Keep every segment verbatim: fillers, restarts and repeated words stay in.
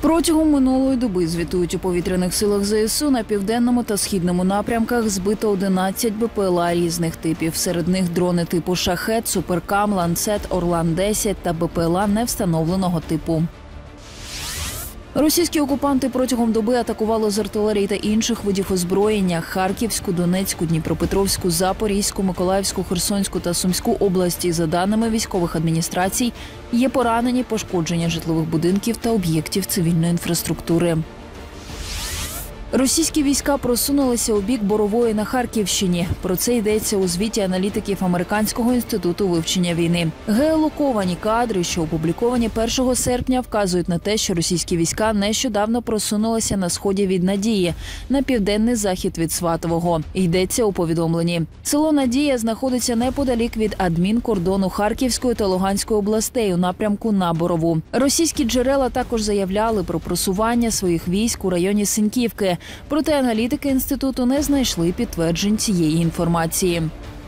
Протягом минулої доби, звітують у повітряних силах ЗСУ, на південному та східному напрямках збито одинадцять БПЛА різних типів. Серед них дрони типу «Шахед», «Суперкам», «Ланцет», «Орлан десять» та БПЛА невстановленого типу. Російські окупанти протягом доби атакували з артилерії та інших видів озброєння Харківську, Донецьку, Дніпропетровську, Запорізьку, Миколаївську, Херсонську та Сумську області. За даними військових адміністрацій, є поранені, пошкодження житлових будинків та об'єктів цивільної інфраструктури. Російські війська просунулися у бік Борової на Харківщині. Про це йдеться у звіті аналітиків Американського інституту вивчення війни. Геолоковані кадри, що опубліковані першого серпня, вказують на те, що російські війська нещодавно просунулися на сході від Надії, на південний захід від Сватового. Йдеться у повідомленні. Село Надія знаходиться неподалік від адмінкордону Харківської та Луганської областей у напрямку на Борову. Російські джерела також заявляли про просування своїх військ у районі Синьківки. Проте аналітики інституту не знайшли підтверджень цієї інформації.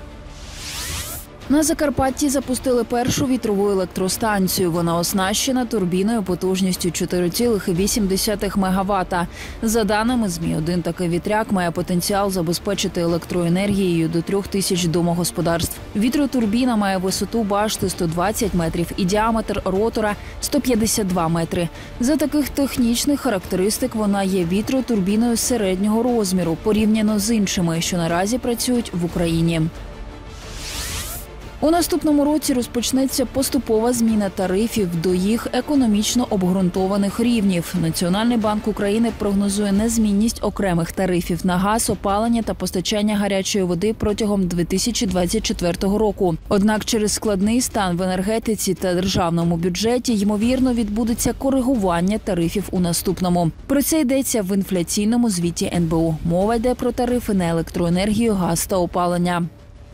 На Закарпатті запустили першу вітрову електростанцію. Вона оснащена турбіною потужністю чотири цілих вісім десятих мегаватта. За даними ЗМІ, один такий вітряк має потенціал забезпечити електроенергією до трьох тисяч домогосподарств. Вітротурбіна має висоту башти сто двадцять метрів і діаметр ротора сто п'ятдесят два метри. За таких технічних характеристик вона є вітротурбіною середнього розміру, порівняно з іншими, що наразі працюють в Україні. У наступному році розпочнеться поступова зміна тарифів до їх економічно обґрунтованих рівнів. Національний банк України прогнозує незмінність окремих тарифів на газ, опалення та постачання гарячої води протягом дві тисячі двадцять четвертого року. Однак через складний стан в енергетиці та державному бюджеті, ймовірно, відбудеться коригування тарифів у наступному. Про це йдеться в інфляційному звіті ен бе у. Мова йде про тарифи на електроенергію, газ та опалення.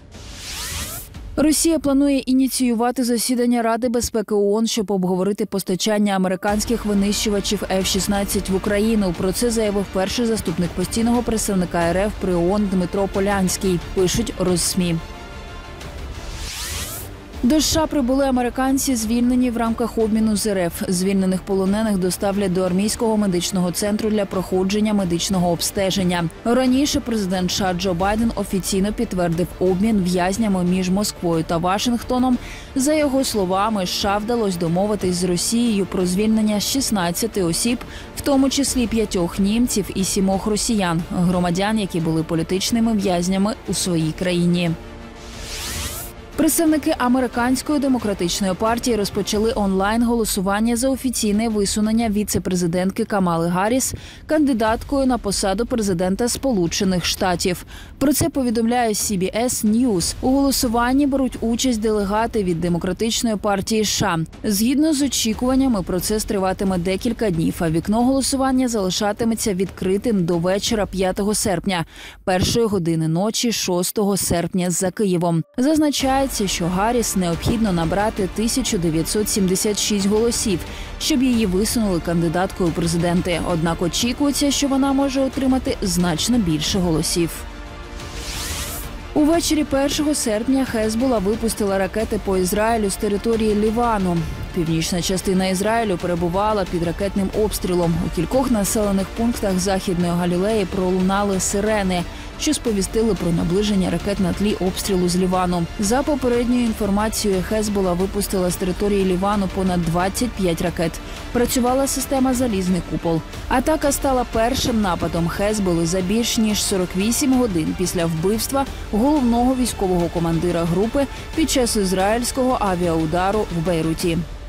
Росія планує ініціювати засідання Ради безпеки ООН, щоб обговорити постачання американських винищувачів еф шістнадцять в Україну. Про це заявив перший заступник постійного представника ер еф при ООН Дмитро Полянський, пишуть Розсмі. До США прибули американці, звільнені в рамках обміну з ер еф. Звільнених полонених доставлять до армійського медичного центру для проходження медичного обстеження. Раніше президент США Джо Байден офіційно підтвердив обмін в'язнями між Москвою та Вашингтоном. За його словами, США вдалося домовитись з Росією про звільнення шістнадцяти осіб, в тому числі п'ятьох німців і сімох росіян, громадян, які були політичними в'язнями у своїй країні. Представники Американської демократичної партії розпочали онлайн-голосування за офіційне висунення віце-президентки Камали Гарріс кандидаткою на посаду президента Сполучених Штатів. Про це повідомляє сі бі ес News. У голосуванні беруть участь делегати від Демократичної партії США. Згідно з очікуваннями, процес триватиме декілька днів, а вікно голосування залишатиметься відкритим до вечора п'ятого серпня, першої години ночі шостого серпня за Києвом. Зазначає, що Гарріс необхідно набрати тисячу дев'ятсот сімдесят шість голосів, щоб її висунули кандидаткою у президенти. Однак очікується, що вона може отримати значно більше голосів. Увечері першого серпня Хезбола випустила ракети по Ізраїлю з території Лівану. Північна частина Ізраїлю перебувала під ракетним обстрілом. У кількох населених пунктах Західної Галілеї пролунали сирени, що сповістили про наближення ракет на тлі обстрілу з Лівану. За попередньою інформацією, Хезбола випустила з території Лівану понад двадцять п'ять ракет. Працювала система «Залізний купол». Атака стала першим нападом Хезболи за більш ніж сорок вісім годин після вбивства головного військового командира групи під час ізраїльського авіаудару в Бейруті.